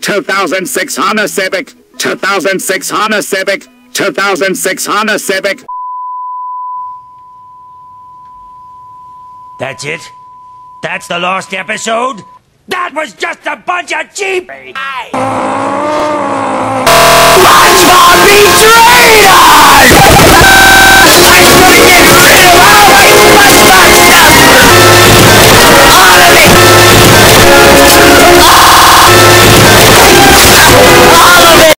2006 Honda Civic, 2006 Honda Civic, 2006 Honda Civic. That's it? That's the last episode? That was just a bunch of cheap... SpongeBob betrayed us!